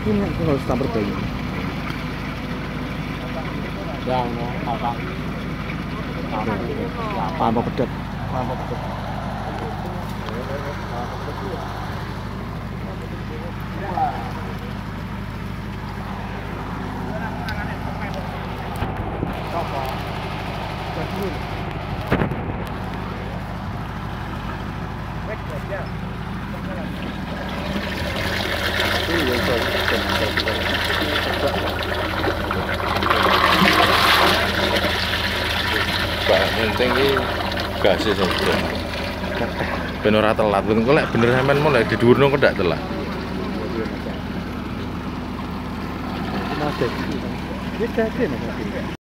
Ini harus campur bayi. Yang kakak. Tanpa pedet. Penting iki gase saja. Ben ora telat, engko lek bener sampean mau lek didhuwurno kok ndak telat. Masih. Ini